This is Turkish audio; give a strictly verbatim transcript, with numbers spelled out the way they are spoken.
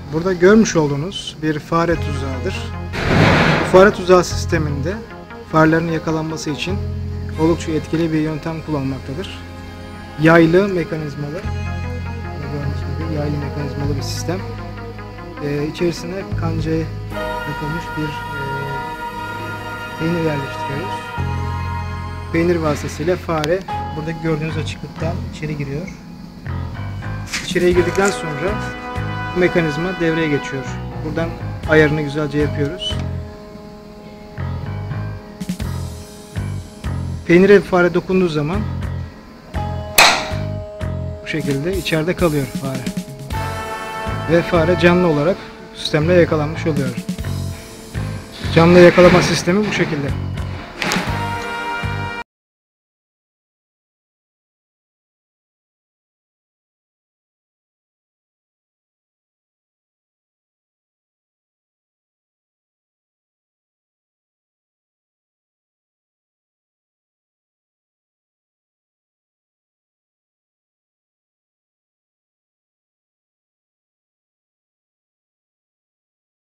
Burada görmüş olduğunuz bir fare tuzağıdır. Bu fare tuzağı sisteminde farelerin yakalanması için oldukça etkili bir yöntem kullanmaktadır. Yaylı mekanizmalı, gördüğünüz gibi yaylı mekanizmalı bir sistem. Ee, içerisine kancaya takılmış bir e, peynir yerleştiriyoruz. Peynir vasıtasıyla fare buradaki gördüğünüz açıklıktan içeri giriyor. İçeriye girdikten sonra bu mekanizma devreye geçiyor. Buradan ayarını güzelce yapıyoruz. Peynire fare dokunduğu zaman bu şekilde içeride kalıyor fare. Ve fare canlı olarak sistemle yakalanmış oluyor. Canlı yakalama sistemi bu şekilde.